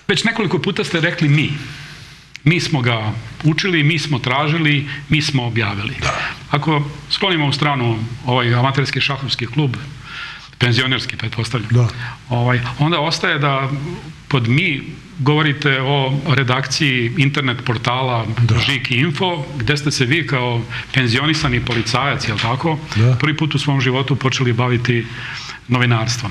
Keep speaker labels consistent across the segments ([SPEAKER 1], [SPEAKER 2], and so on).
[SPEAKER 1] Već nekoliko puta ste rekli mi. Mi smo ga učili, mi smo tražili, mi smo objavili. Ako sklonimo u stranu ovaj amaterski šahovski klub, penzionerski, pretpostavljam, onda ostaje da pod mi govorite o redakciji internet portala Žig.info, gde ste se vi kao penzionisani policajac, jel tako, prvi put u svom životu počeli baviti novinarstvom.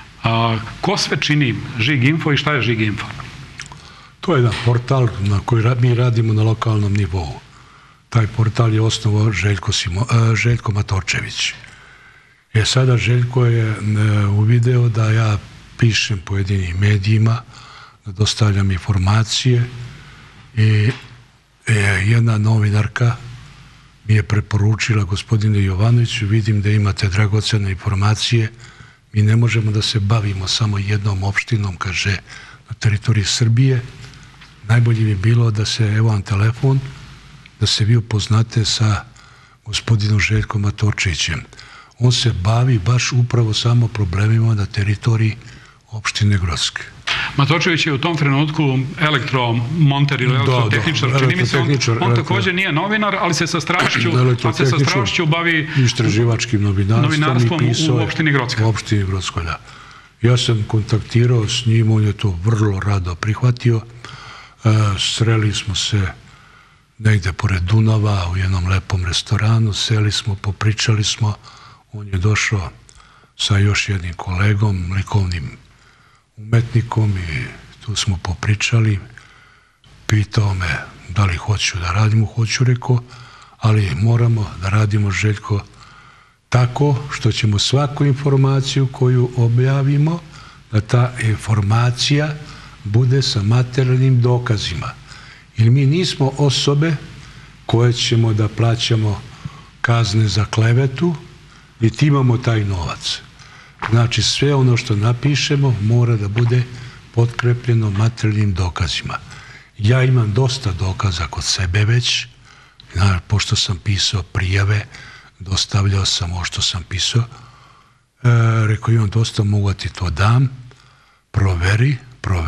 [SPEAKER 1] Ko sve čini Žig.info i šta je Žig.info?
[SPEAKER 2] To je jedan portal na koji mi radimo na lokalnom nivou. Taj portal je osnovao Željko Matorčević. Sada Željko je uvideo da ja pišem pojedinim medijima, da dostavljam informacije i jedna novinarka mi je preporučila: gospodine Jovanoviću, vidim da imate dragocene informacije, mi ne možemo da se bavimo samo jednom opštinom, kaže, na teritoriji Srbije. Najbolje bi bilo da se, evo vam telefon, da se vi upoznate sa gospodinom Željkom Matorčevićem. On se bavi baš upravo samo problemima na teritoriji opštine Grocke.
[SPEAKER 1] Matorčević je u tom trenutku elektromonter ili elektrotehničar. Čini mi se, on također nije novinar, ali se sa strašću bavi
[SPEAKER 2] istraživačkim novinarstvom
[SPEAKER 1] u opštini Grocka.
[SPEAKER 2] U opštini Grocka, da. Ja sam kontaktirao s njim, on je to vrlo rado prihvatio. Sreli smo se negde pored Dunava u jednom lepom restoranu, seli smo, popričali smo. On je došao sa još jednim kolegom, likovnim umetnikom, i tu smo popričali. Pitao me da li hoću da radimo. Hoću, rekao, ali moramo da radimo, Željko, tako što ćemo svaku informaciju koju objavimo, da ta informacija bude sa materijalnim dokazima. Jer mi nismo osobe koje ćemo da plaćamo kazne za klevetu, niti imamo taj novac. Znači, sve ono što napišemo mora da bude potkrepljeno materijalnim dokazima. Ja imam dosta dokaza kod sebe već, pošto sam pisao prijave, dostavljao sam ovo što sam pisao. Rekao, imam dosta, mogu da ti to dam, proveri,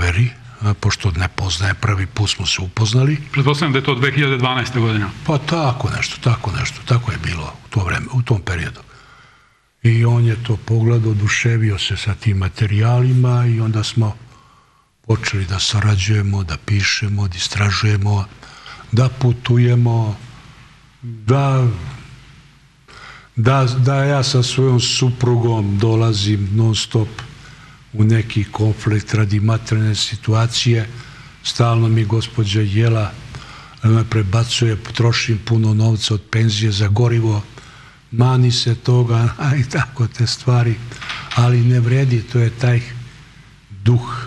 [SPEAKER 2] pošto ne poznaje, prvi put smo se upoznali.
[SPEAKER 1] Pretpostavljam da je to 2012. godina.
[SPEAKER 2] Pa tako nešto, tako je bilo u to vreme, u tom periodu. I on je to pogledao, oduševio se sa tim materijalima i onda smo počeli da sarađujemo, da pišemo, da istražujemo, da putujemo, da ja sa svojom suprugom dolazim non stop u neki konflikt radi materijalne situacije. Stalno mi gospođa Jela me prebacuje, trošim puno novca od penzije za gorivo, mani se toga i tako te stvari, ali ne vredi, to je taj duh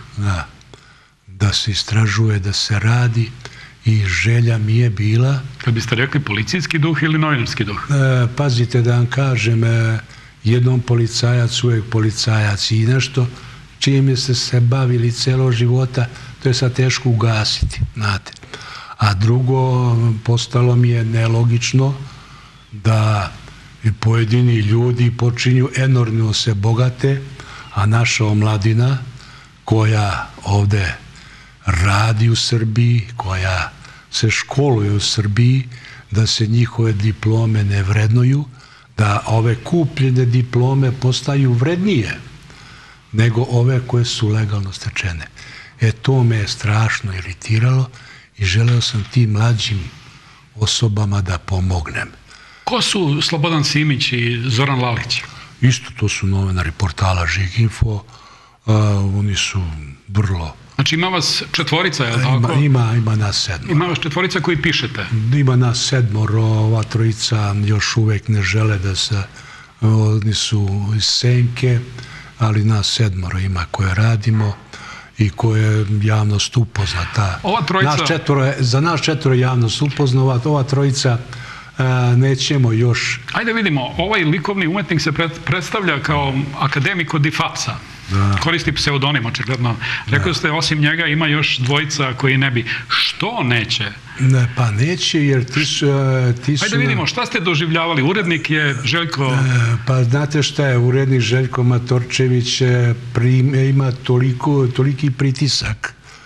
[SPEAKER 2] da se istražuje, da se radi, i želja mi je bila...
[SPEAKER 1] Kad biste rekli policijski duh ili novinarski duh?
[SPEAKER 2] Pazite da vam kažem, jednom policajac, uvijek policajac, i nešto čime ste se bavili celo života, to je sad teško ugasiti, znate. A drugo, postalo mi je nelogično da pojedini ljudi počinju enormno se bogate, a naša omladina koja ovde radi u Srbiji, koja se školuje u Srbiji, da se njihove diplome ne vrednuju, da ove kupljene diplome postaju vrednije nego ove koje su legalno stečene. To me je strašno iritiralo i želeo sam tim mlađim osobama da pomognem.
[SPEAKER 1] Ko su Slobodan Simić i Zoran Lalić?
[SPEAKER 2] Isto to su novinari portala Žig.info. Oni su vrlo...
[SPEAKER 1] Znači ima vas četvorica, je li tako?
[SPEAKER 2] Ima nas sedmoro.
[SPEAKER 1] Ima vas četvorica koji pišete?
[SPEAKER 2] Ima nas sedmoro, ova trojica još uvek ne žele da se... Oni su iz Senke, ali nas sedmoro ima koje radimo i koje je javnost upoznata.
[SPEAKER 1] Ova trojica...
[SPEAKER 2] Za nas četvoro je javnost upoznata, ova trojica nećemo još...
[SPEAKER 1] Ajde vidimo, ovaj likovni umetnik se predstavlja kao akademik od Difapsa. Koristi pseudonim, očigledno. Rekao ste, osim njega ima još dvojica koji ne bi. Što neće?
[SPEAKER 2] Pa neće, jer ti su...
[SPEAKER 1] Ajde vidimo, šta ste doživljavali? Urednik je Željko...
[SPEAKER 2] Pa znate šta je, urednik Željko Matorčević ima toliki pritisak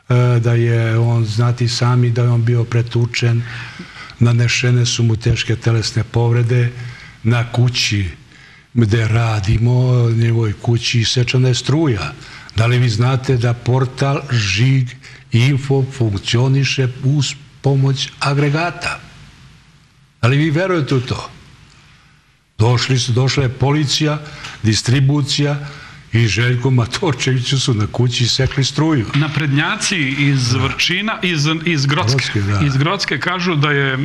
[SPEAKER 2] da je on, znati sami da je on bio pretučen, nanešene su mu teške telesne povrede, na kući gde radimo, njegovoj kući isečena je struja. Da li vi znate da portal Žig Info funkcioniše uz pomoć agregata? Da li vi verujete u to? Došla je policija, distribucija i Željko Matorčeviću su na kući sekli struju.
[SPEAKER 1] Naprednjaci iz Vrčina, iz Grocke kažu da je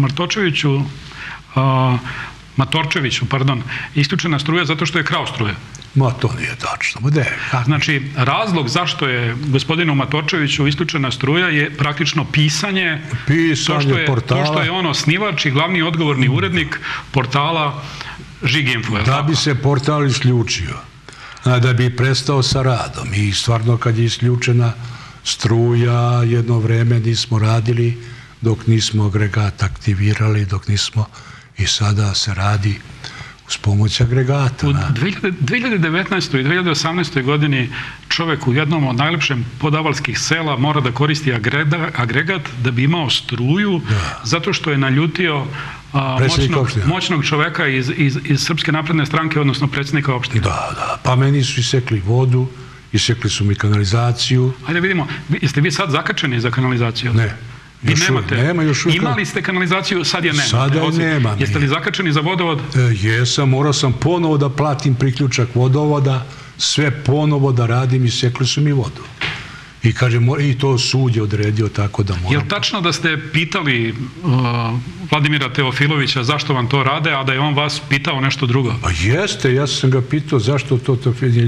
[SPEAKER 1] Matorčeviću, isključena struja zato što je krao struje.
[SPEAKER 2] Ma to nije tačno.
[SPEAKER 1] Znači, razlog zašto je gospodinu Matorčeviću isključena struja je praktično pisanje
[SPEAKER 2] portala.
[SPEAKER 1] To što je on osnivač i glavni odgovorni urednik portala Žig Info.
[SPEAKER 2] Da bi se portal isključio, da bi prestao sa radom. I stvarno kad je isključena struja, jedno vreme nismo radili dok nismo agregat aktivirali, dok nismo, i sada se radi uz pomoć agregata.
[SPEAKER 1] U 2019. i 2018. godini čovek u jednom od najlepšem podavalskih sela mora da koristi agregat da bi imao struju, zato što je naljutio moćnog čoveka iz Srpske napredne stranke, odnosno predsjednika opštine.
[SPEAKER 2] Da. Pa meni su isekli vodu, isekli su mi kanalizaciju.
[SPEAKER 1] Hajde vidimo, jeste vi sad zakačeni za kanalizaciju?
[SPEAKER 2] Ne.
[SPEAKER 1] Vi nemate. Imali ste kanalizaciju, sad je nemate.
[SPEAKER 2] Sada je nemam.
[SPEAKER 1] Jeste li zakačeni za vodovod?
[SPEAKER 2] Jesam, morao sam ponovo da platim priključak vodovoda, sve ponovo da radim i sekli su mi vodu. I kaže, i to sud je odredio tako da moram.
[SPEAKER 1] Je li tačno da ste pitali Vladimira Teofilovića zašto vam to rade, a da je on vas pitao nešto drugo?
[SPEAKER 2] Pa jeste, ja sam ga pitao zašto to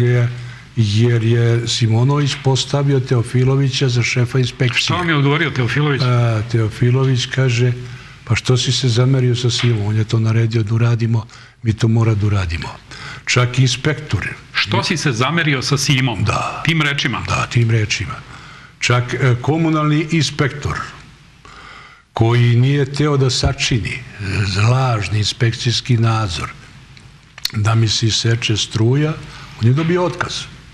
[SPEAKER 2] jer je Simonović postavio Teofilovića za šefa inspekcije.
[SPEAKER 1] Što vam je odgovorio Teofilović?
[SPEAKER 2] Teofilović kaže, pa što si se zamerio sa Simom? On je to naredio da uradimo, mi to mora da uradimo. Čak i inspektor.
[SPEAKER 1] Što si se zamerio sa Simom?
[SPEAKER 2] Da.
[SPEAKER 1] Tim rečima?
[SPEAKER 2] Da, tim rečima. Čak komunalni inspektor koji nije teo da sačini lažni inspekcijski nadzor da mi se iseče struja, on je dobio otkaz.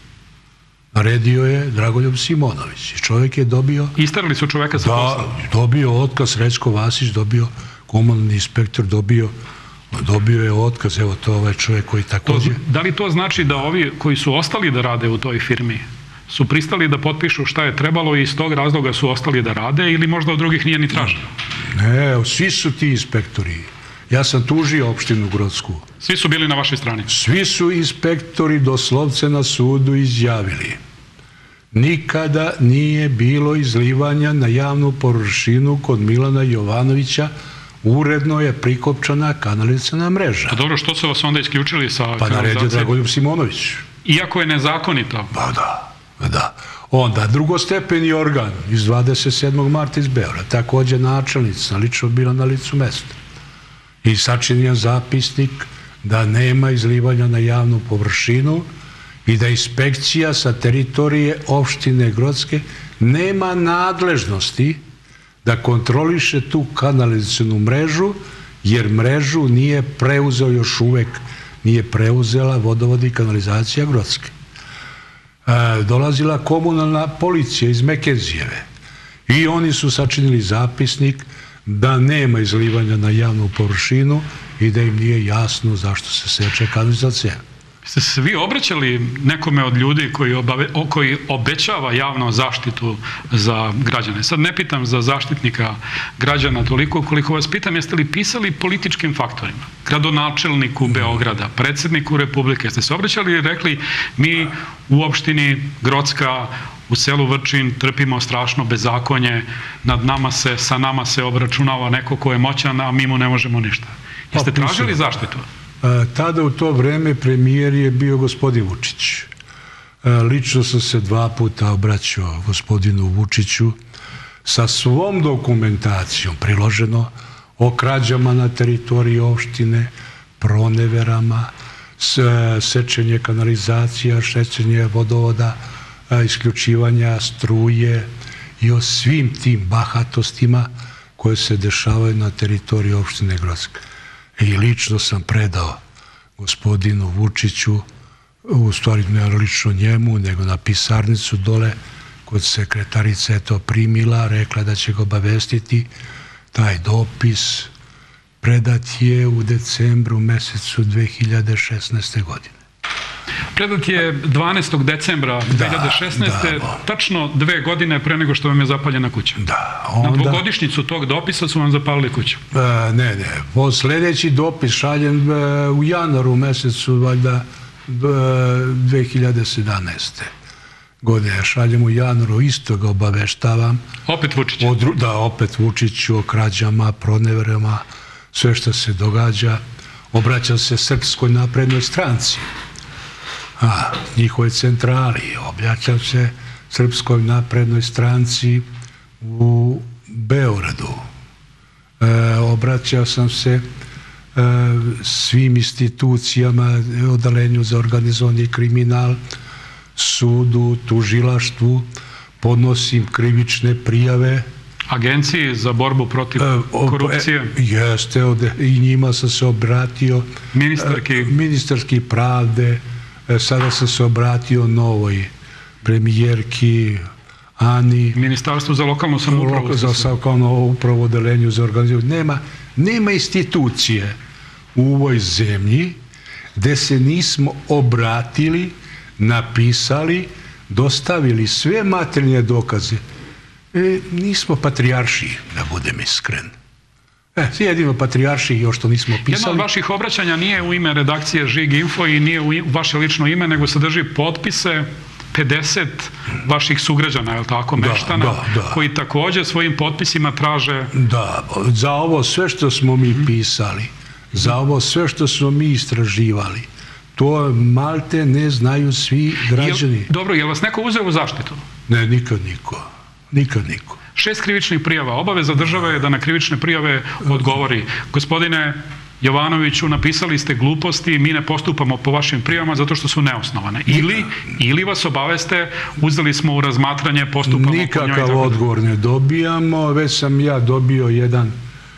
[SPEAKER 2] Naredio je Dragoljub Simonović i čovjek je dobio...
[SPEAKER 1] Isterali su čovjeka sa posla?
[SPEAKER 2] Da, dobio otkaz, Rećko Vasić dobio, komunalni inspektor dobio je otkaz, evo to ovaj čovjek koji također...
[SPEAKER 1] Da li to znači da ovi koji su ostali da rade u toj firmi su pristali da potpišu šta je trebalo i iz tog razloga su ostali da rade ili možda od drugih nije ni traženo?
[SPEAKER 2] Ne, svi su ti inspektori. Ja sam tužio opštinu Grocku.
[SPEAKER 1] Svi su bili na vašoj strani?
[SPEAKER 2] Svi su inspektori doslovce na sudu izjavili. Nikada nije bilo izlivanja na javnu površinu kod Milana Jovanovića, uredno je prikopčana kanalizaciona mreža.
[SPEAKER 1] Pa dobro, što su vas onda isključili sa kanalizacijom?
[SPEAKER 2] Pa naredio Dragoljub Simonović.
[SPEAKER 1] Iako je nezakonito?
[SPEAKER 2] Pa da. Onda drugostepeni organ iz 27. marta iz Beograda, također načelnica, lično bila na licu mesta. I sačinjen zapisnik da nema izlivanja na javnu površinu i da inspekcija sa teritorije opštine Grocke nema nadležnosti da kontroliše tu kanalizacionu mrežu, jer mrežu nije preuzeo još uvek, nije preuzela vodovod i kanalizacija Grocke. Dolazila komunalna policija iz Mekenzijeve i oni su sačinili zapisnik da nema izlivanja na javnu površinu i da im nije jasno zašto se seče kanalizacija.
[SPEAKER 1] Ste se vi obraćali nekome od ljudi koji obećava javnu zaštitu za građane? Sad ne pitam za zaštitnika građana toliko koliko vas pitam, jeste li pisali političkim faktorima? Gradonačelniku Beograda, predsjedniku Republike, ste se obraćali i rekli mi u opštini Grocka, u selu Vrčin trpimo strašno bezakonje, sa nama se obračunava neko ko je moćan, a mi mu ne možemo ništa. Jeste tražili zaštitu?
[SPEAKER 2] Tada u to vreme premijer je bio gospodin Vučić. Lično sam se 2 puta obraćao gospodinu Vučiću sa svom dokumentacijom priloženo o krađama na teritoriji opštine, proneverama, sečenje kanalizacija, šećenje vodovoda, isključivanja struje i o svim tim bahatostima koje se dešavaju na teritoriji opštine Grocka. I lično sam predao gospodinu Vučiću, u stvari ne lično njemu, nego na pisarnicu dole, kod sekretarice je to primila, rekla da će ga obavestiti. Taj dopis predat je u decembru mesecu 2016. godine.
[SPEAKER 1] Predat je 12. decembra 2016. Tačno 2 godine pre nego što vam je zapaljena kuća.
[SPEAKER 2] Da,
[SPEAKER 1] onda... Na dvogodišnjicu tog dopisa su vam zapalili kuću.
[SPEAKER 2] Ne. Sljedeći dopis šaljen u januaru mesecu, valjda, 2017. godine. Šaljem u januaru, isto ga obaveštavam.
[SPEAKER 1] Opet Vučić?
[SPEAKER 2] Da, opet Vučiću, o krađama, proneverama, sve što se događa. Obraćam se Srpskoj naprednoj stranci, njihove centrali. Obraćam se Srpskoj naprednoj stranci u Beogradu. Obraćao sam se svim institucijama, odeljenju za organizovani kriminal, sudu, tužilaštvu, podnosim krivične prijave.
[SPEAKER 1] Agenciji za borbu protiv korupcije?
[SPEAKER 2] Jeste, i njima sam se obratio. Ministarki pravde, sada sam se obratio novoj premijerki Ani.
[SPEAKER 1] Ministarstvo za lokalnu samoupravu?
[SPEAKER 2] Za lokalnu upravu, odeljenju za organizaciju. Nema institucije u ovoj zemlji gde se nismo obratili, napisali, dostavili sve materijalne dokaze. Nismo patrijarši, da budem iskren. Jedino patrijarši još to nismo pisali.
[SPEAKER 1] Jedno od vaših obraćanja nije u ime redakcije Žig Info i nije u vaše lično ime, nego sadrži potpise 50 vaših sugrađana, je li tako, meštana, koji također svojim potpisima traže...
[SPEAKER 2] Da, za ovo sve što smo mi pisali, za ovo sve što smo mi istraživali, to malte ne znaju svi građani.
[SPEAKER 1] Dobro, je li vas neko uzeo u zaštitu?
[SPEAKER 2] Ne, nikad niko.
[SPEAKER 1] 6 krivičnih prijava. Obaveza države je da na krivične prijave odgovori. Gospodine Jovanoviću, napisali ste gluposti, mi ne postupamo po vašim prijavama zato što su neosnovane. Ili vas obaveste, uzeli smo u razmatranje, postupamo po njoj.
[SPEAKER 2] Nikakav odgovor ne dobijamo, već sam ja dobio jedno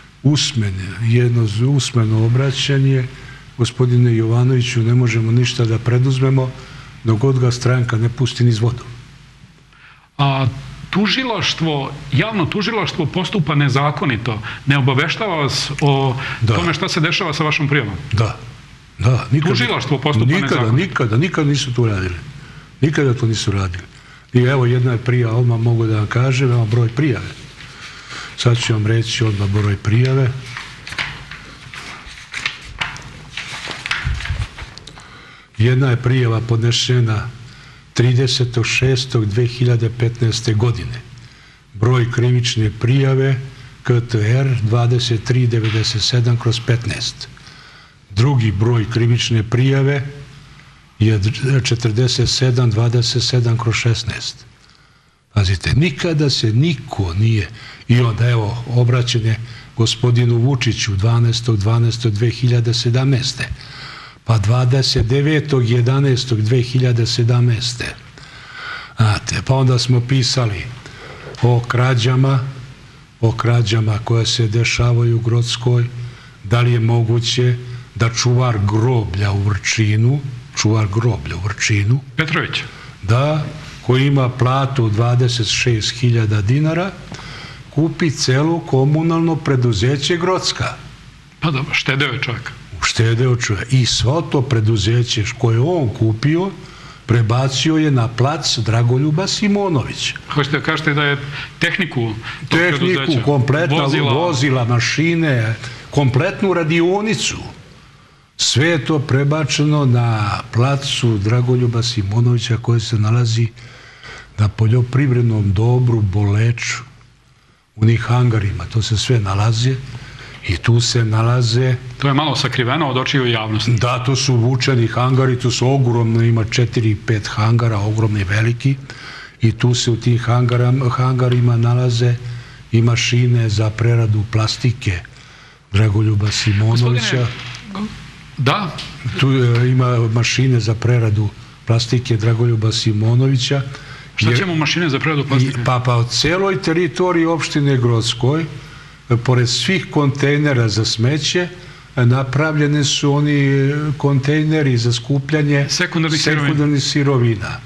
[SPEAKER 2] usmeno obraćanje. Gospodine Jovanoviću, ne možemo ništa da preduzmemo dok god ga stranka ne pusti niz vodu.
[SPEAKER 1] Javno tužilaštvo postupa nezakonito. Ne obaveštava vas o tome šta se dešava sa vašom prijavom?
[SPEAKER 2] Da.
[SPEAKER 1] Tužilaštvo postupa nezakonito?
[SPEAKER 2] Nikada nisu to radili. Nikada to nisu radili. I evo jedna je prijava, odmah mogu da vam kažem, evo broj prijave. Sad ću vam reći odmah broj prijave. Jedna je prijava podnešena 30.6.2015. godine. Broj krivične prijave KTR 2397/15. Drugi broj krivične prijave je 4727/16. Pazite, nikada se niko nije... I onda, evo, obraćanje gospodinu Vučiću 12.12.2017. Pa 29.11.2017. Pa onda smo pisali o krađama koje se dešavaju u Grockoj, da li je moguće da čuvar groblja u Vrčinu,
[SPEAKER 1] Petrović,
[SPEAKER 2] da, koji ima platu 26.000 dinara, kupi celo komunalno preduzeće Grocka.
[SPEAKER 1] Pa dobro, štedeo je čovjek.
[SPEAKER 2] I svo to preduzeće koje je on kupio prebacio je na plac Dragoljuba Simonovića.
[SPEAKER 1] Hoćete da kažete da je tehniku tog preduzeća,
[SPEAKER 2] kompletna vozila, mašine, kompletnu radionicu, sve je to prebačeno na placu Dragoljuba Simonovića koji se nalazi na poljoprivrednom dobru Boleču, u njih hangarima, to se sve nalazi. I tu se nalaze...
[SPEAKER 1] To je malo sakriveno od očiju javnosti.
[SPEAKER 2] Da, to su vučeni hangari, to su ogromno, ima 4-5 hangara, ogromni veliki. I tu se u tih hangarima nalaze i mašine za preradu plastike Dragoljuba Simonovića.
[SPEAKER 1] Da?
[SPEAKER 2] Tu ima mašine za preradu plastike Dragoljuba Simonovića.
[SPEAKER 1] Šta ćemo mašine za preradu plastike?
[SPEAKER 2] Pa od celoj teritoriji opštine Grockoj, pored svih kontejnera za smeće, napravljene su oni kontejneri za skupljanje sekundarnih sirovina.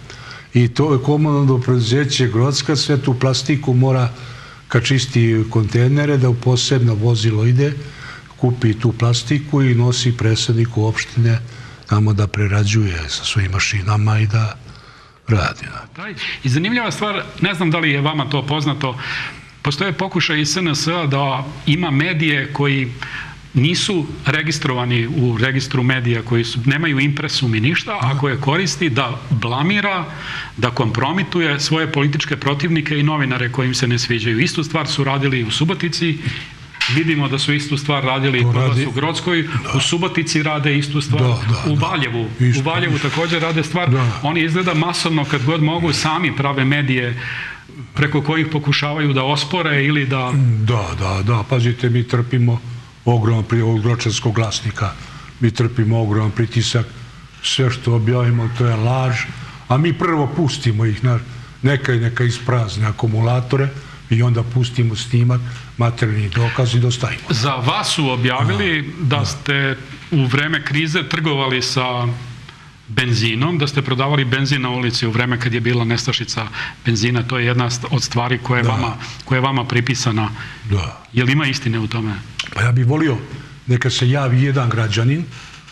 [SPEAKER 2] i to je komunalno preduzeće Grocka sve tu plastiku mora, kad čisti kontejnere, da u posebno vozilo ide, kupi tu plastiku i nosi predsjedniku opštine tamo da prerađuje sa svojim mašinama i da radi.
[SPEAKER 1] I zanimljiva stvar, ne znam da li je vama to poznato, postoje pokušaj iz SNS-a da ima medije koji nisu registrovani u registru medija, koji nemaju impresum i ništa, a koje koristi da blamira, da kompromituje svoje političke protivnike i novinare koji im se ne sviđaju. Istu stvar su radili u Subotici, vidimo da su istu stvar radili kod vas u Grockoj, u Subotici rade istu stvar, u Valjevu. U Valjevu također rade stvar. Oni izgleda masovno kad god mogu sami prave medije preko kojih pokušavaju da ospore ili da...
[SPEAKER 2] Da, pazite, mi trpimo ogroman od Gročanskog glasnika, mi trpimo ogroman pritisak, sve što objavimo to je laž, a mi prvo pustimo ih, neka isprazne akumulatore i onda pustimo snimak, materijalni dokaz i dostavimo.
[SPEAKER 1] Za vas su objavili da ste u vreme krize trgovali sa benzinom, da ste prodavali benzin na ulici u vreme kad je bila nestašica benzina. To je jedna od stvari koja je vama pripisana. Je li ima istine u tome?
[SPEAKER 2] Pa ja bih volio neka se javi jedan građanin,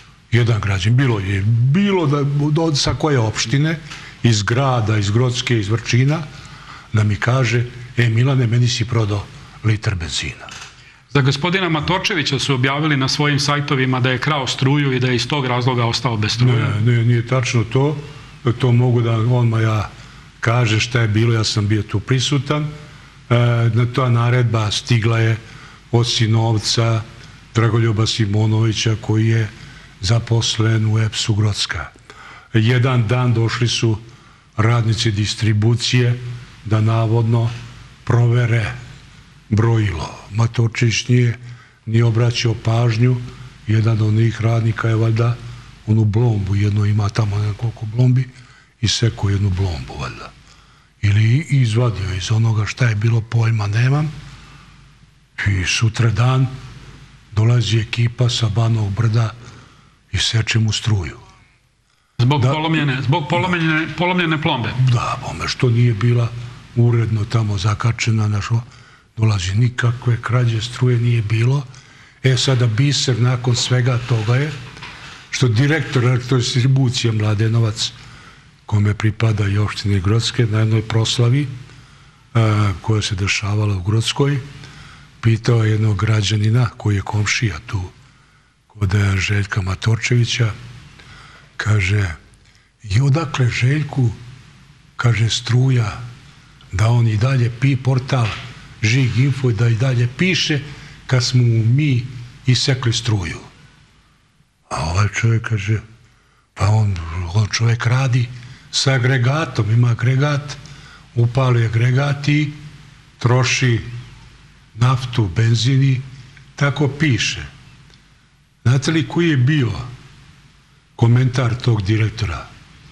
[SPEAKER 2] bilo da sa koje opštine, iz grada, iz Grocke, iz Vrčina, da mi kaže, Milane, meni si prodao litar benzina.
[SPEAKER 1] Za gospodina Matočevića su objavili na svojim sajtovima da je krao struju i da je iz tog razloga ostao bez struje.
[SPEAKER 2] Ne, nije tačno to. To mogu da on ja kaže šta je bilo, ja sam bio tu prisutan. Ta naredba stigla je od sinovca Dragoljuba Simonovića koji je zaposlen u EPS-u Grocka. Jedan dan došli su radnici distribucije da navodno provere brojilo. Matočević nije obraćao pažnju, jedan od njih radnika je valjda onu blombu, jedno ima tamo nekoliko blombi, i sekao jednu blombu valjda. Ili izvadio iz onoga šta je bilo, pojma nemam, i sutra dan dolazi ekipa sa Banovog brda i seče mu struju.
[SPEAKER 1] Zbog polomljene plombe?
[SPEAKER 2] Da, što nije bila uredno tamo zakačena, dolazi, nikakve krađe struje nije bilo. Sada biser nakon svega toga je što direktor elektrodistribucije Mladenovac, kome pripada i opštine Grocke, na jednoj proslavi koja se dešavala u Grockoj, pitao jednog građanina koji je komšija tu kod Željka Matočevića, kaže, i odakle Željku, kaže, struja, da on i dalje portal Žig Info da i dalje piše kad smo mi isekli struju. A ovaj čovjek kaže, pa on čovjek radi sa agregatom, ima agregat, upali agregat i troši naftu, benzini, tako piše. Znate li koji je bio komentar tog direktora?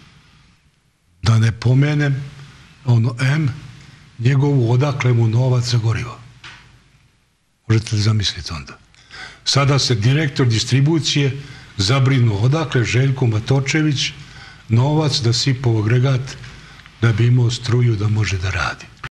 [SPEAKER 2] Da ne pomenem njegovu odakle mu novac za gorivo. Možete li zamisliti onda? Sada se direktor distribucije zabrinuo odakle Željko Matočević novac da sipa u agregat da bi imao struju da može da radi.